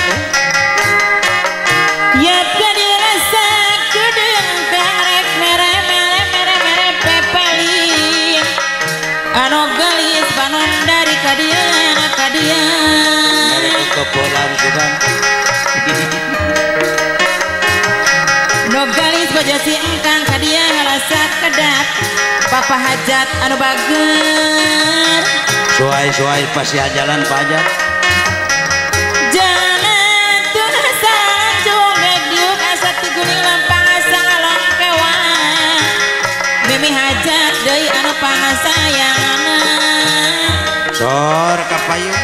ya tadi rasa kudung terek mere mere mere mere pepeli anu gelis panon dari kadian Mere kepolan sudan no gelis bojo si engkang kadian rasa kedat papa hajat anu bager suai pasti jalan pajak jalan tuh sarang jongek diuk asa tiguning lempang asa ngalong kewan mimi hajat deui anu pangasayangna sor kapayung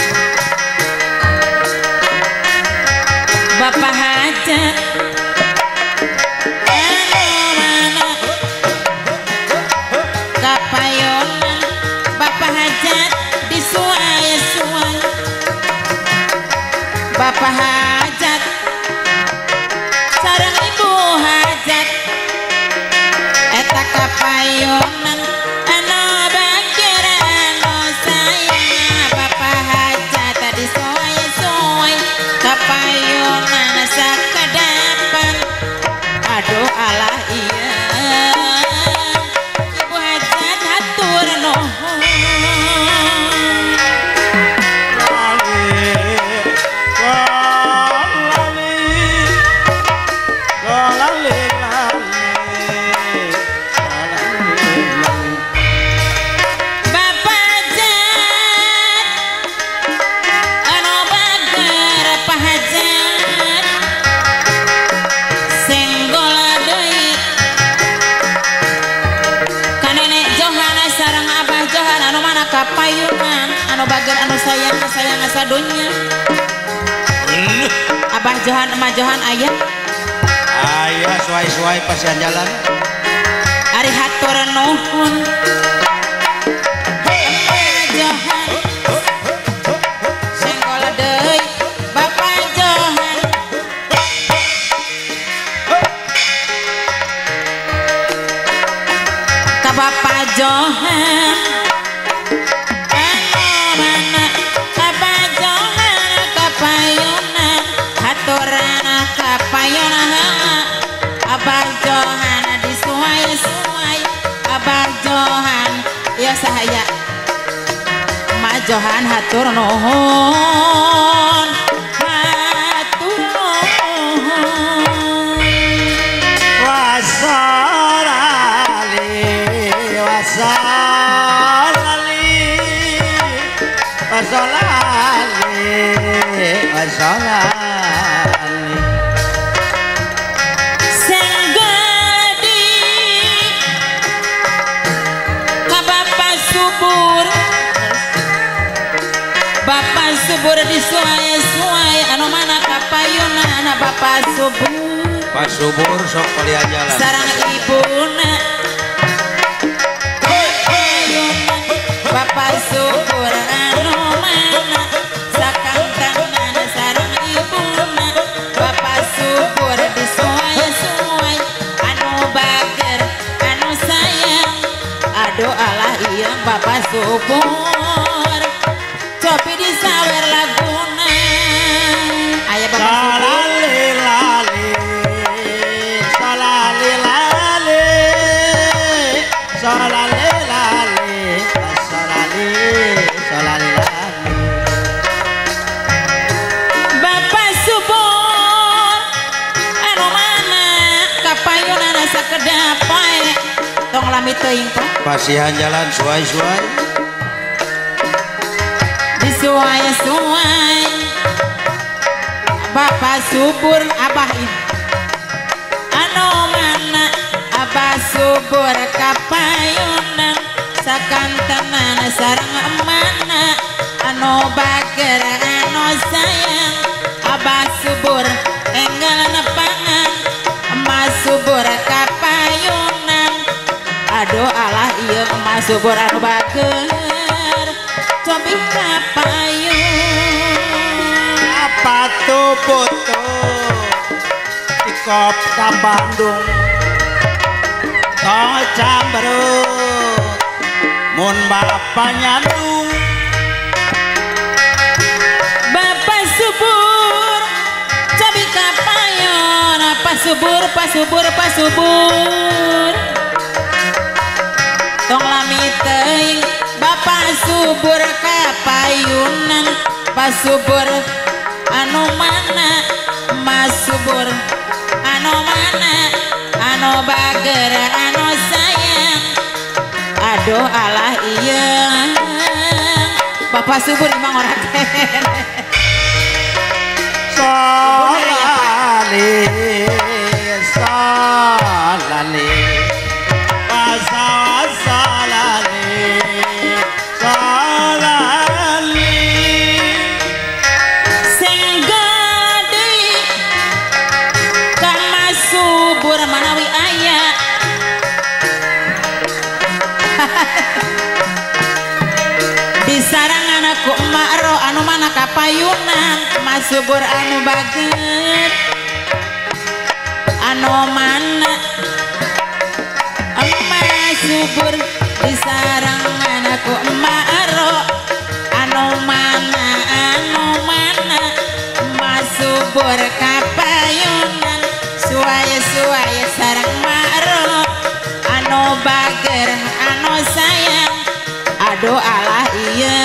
bapak hajat kapayonan bapak hajat disuai-suai bapak hajat sareng ibu hajat eta kapayonan anu bagir anu sayang bapak hajat disuai-suai kapayonan sakadapan aduh alah iya kapayunan anu bager anu sayang sadunya abah johan emah johan ayah suai pasian jalan ari hatur nuhun johan senggol deui bapak johan ka bapak johan abah johan disuai-suai abah johan ya sahaya emak johan hatur nuhun wasolali senggadi ka bapak subur disuai-suai anu mana kapayunan bapak subur Pak Subur sok palian jalan sarang ibuna bapak subur anu mana sakantanan sarang ibuna bapak subur disuai-suai anu bager anu sayang aduh alah iya bapak subur cobi disawer laguna aya bapak subur bapak subur anu mana kapayunan sakedap wae tong lami teuing Pak pasihan jalan suai-suai disuai-suai bapak subur abah anu mana abah subur kapayunan sakantenan sareng mana anu bager anu sayang abah subur enggal nepangan emas subur kapayunan aduh alah iya emas subur anu bager cobi kapayun apa tuh foto di kota Bandung tong Camberut mun bapak nyandung bapak subur pasubur tong lami teuing Bapak subur kapayunan pasubur anu mana Mas subur anu mana anu bager anu sayang aduh alah iya Bapak subur imang orang salali salali salali salali sing gede kan Mas subur manawi aya di sarangan aku emak ro anu mana kapayunan Mas subur anu baget anu mana emak subur di sarangan aku emak ro anu mana Mas subur kapayunan suaya sarang emak ro anu bager anu sayang aduh alah iya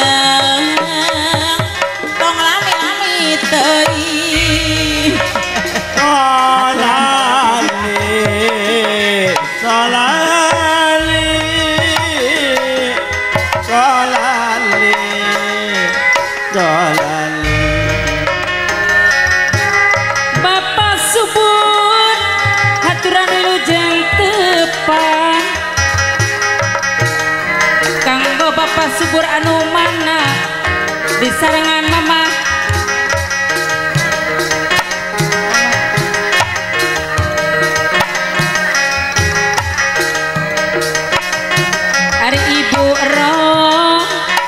tong lami-lami teuing salali salali salali salali Bapak subur haturan wilujeng tepang kanggo Bapak subur anu mana di sarangan mama hari ibu ero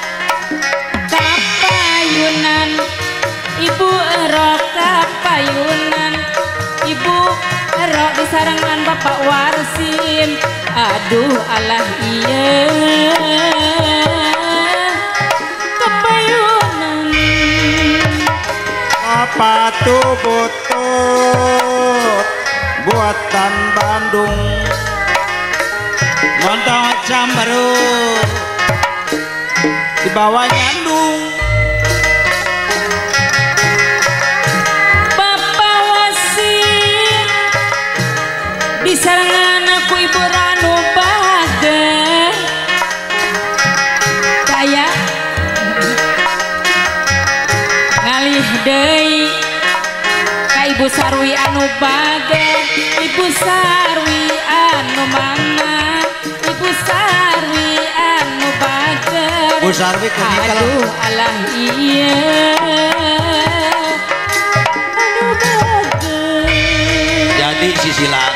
kapayunan ibu ero kapayunan ibu ero di sarangan Bapak Warsim aduh alah iya kapayunan apa tuh butut buatan Bandung montong cambaru di bawah nyandung Bapak Wasim di sarangan aku ibu ranu bager kaya ngalih deui ka ibu sarwi anu bager ibu sarwi anu mana ibu sarwi anu bager Bu Sarwi kuning kalau aduh alah iya anu bager jadi sisilan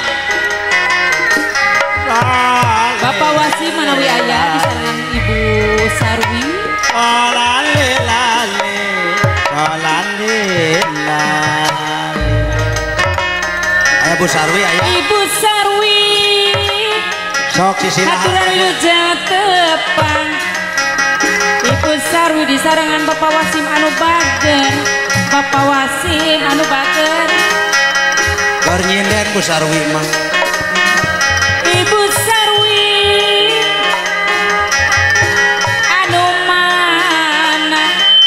Bapak Wasim manawi aya di sarangan ibu sarwi salali lali salali lali aya Bu Sarwi aya ibu sarwi sok sisilan haturan wilujeng tepang ibu sarwi di sarangan Bapak Wasim anu bager Bapak Wasim anu bager keur nyinden Bu Sarwi mah ibu sarwi anu mana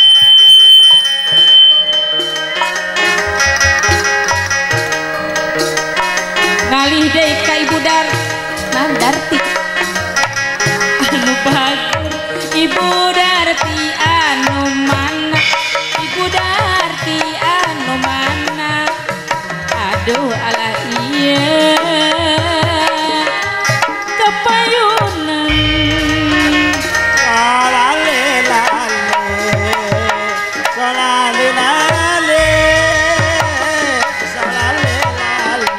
ngalih deui ka ibu Darti anu bager ibu Darti anu mana ibu Darti anu mana aduh alah iya kapayunan salali lali salali lali salali lali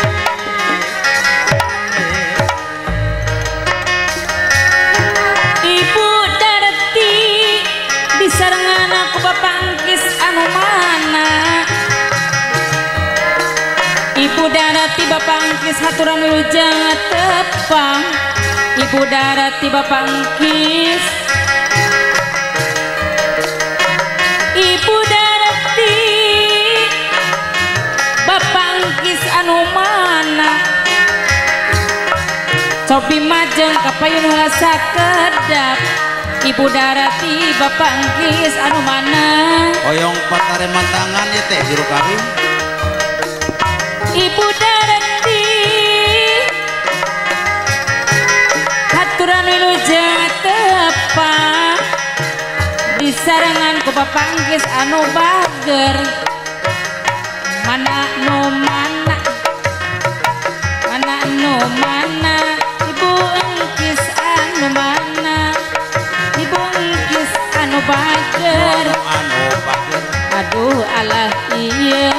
ibu Darti di sarangan aku Bapak Angkis anu mana ibu Darti Bapak Angkis haturan wilujeng tepang ibu Darti Bapak Angkis ibu Darti Bapak Angkis anu anu mana Cobi majeng kapayun rasa kedap Ibu Darati Bapak Engkis anu mana Oyong patare mantangan ya teh juru kawin Ibu Darati haturan wilujeng tepak disarengan ku Bapak Engkis anu bager mana nu mana mana nu mana Ibu Engkis anu mana Ibu Engkis anu bager anu bager aduh alah iya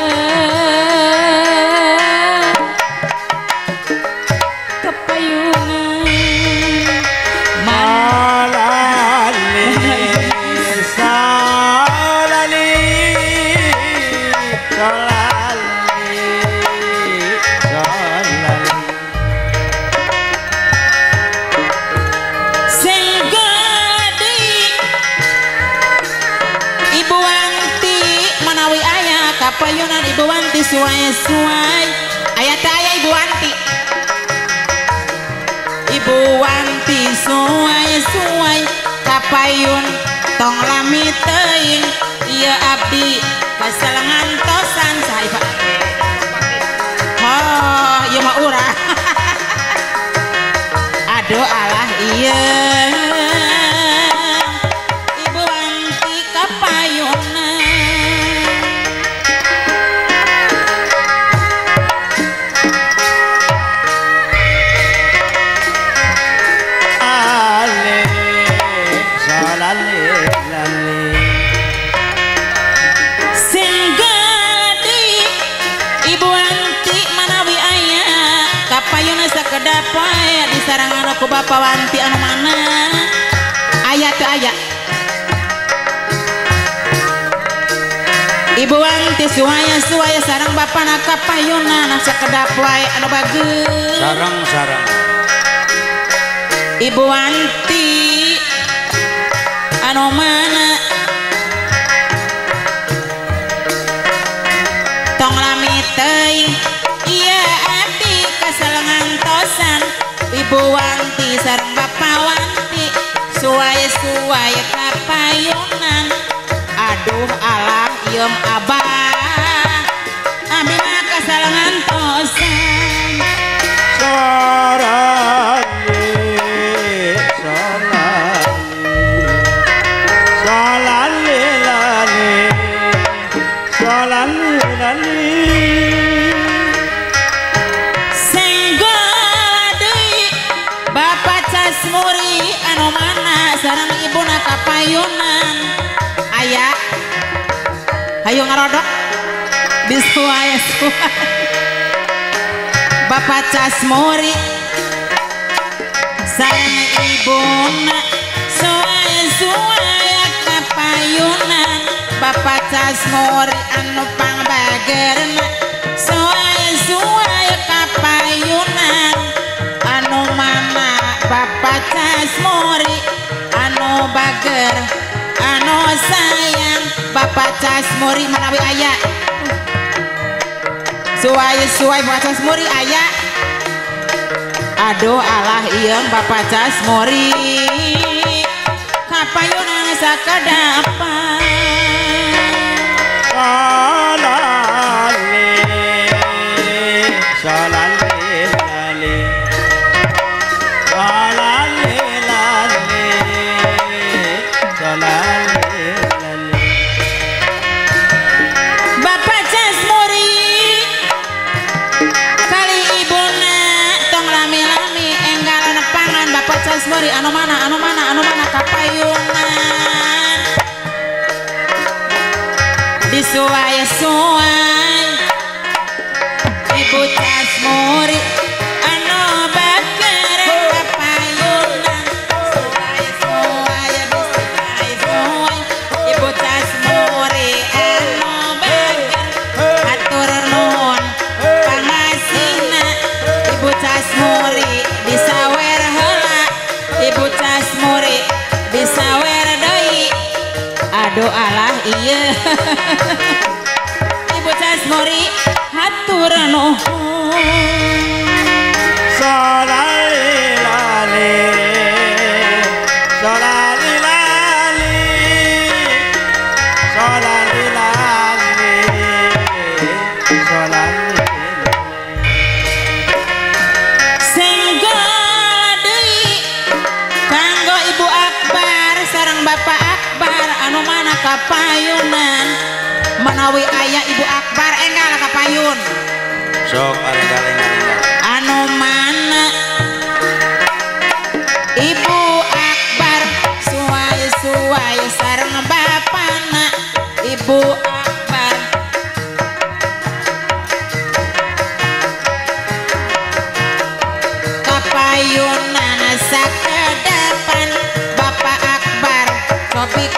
kepayungan salali salali salali salali sing gede Ibu Wanti manawi aya kapayunan Ibu Wanti suai-suai aya teh aya Ibu Wanti Ibu Wanti suai-suai kapayun tong lami teuing ieu abdi kasalengan tosan saha Pak oh ieu mah urang aduh alah iya Ibu Wanti kapayunan ale salali lali sing gede Ibu Wanti manawi aya kapayuna sakedap wae disarangan ku Bapak Wanti anu mana aya teu aya Ibu Wanti suaya-suaya sareng bapana kapayuna sakedap wae anu bageus sarang-sarang Ibu Wanti anu mana tong lami teuing iya abdi kasalengan tosan Ibu Wanti sareng Bapak Wanti suaya-suaya kapayunan aduh alah iem abah abdi mah kasalengan tosan salali salali lali salali lali senggol deui Bapak Casmuri anu mana sareng ibuna kapayunan aya hayu ngarodok disuaya-suaya Bapak Casmuri sareng ibuna suaya-suaya kapayunan Bapak Casmuri anu pangbagerna suaya-suaya kapayunan anu mana Bapak Casmuri anu bager anu sayang Bapak Casmuri manawi aya suaya-suaya Bapak Casmuri aya aduh alah ieung Bapak Casmuri kapayunan sakedapan salali salali lali salali lali salali lali Bapak Casmuri kali ibuna tong lami-lami enggal nepangan Bapak Casmuri anu mana kapayunan disuai-suai Ibu Casmuri anu bager kapayunan suai-suai disuai-suai Ibu Casmuri anu bager atur nuhun pangasihna Ibu Casmuri disawer heula Ibu Casmuri disawer deui aduh alah iya Ibu Casmuri hatur matur nuhun Solalilali Solalilali Solalilali Solalilali senggol deui kanggo Ibu Akbar sareng Bapak Akbar anu mana kapayunan menawi aya Ibu Akbar enggal kapayun sok arengalengan anu mana Ibu Akbar suai-suai sareng bapana Ibu Akbar kapayunan sakedepan Bapak Akbar topik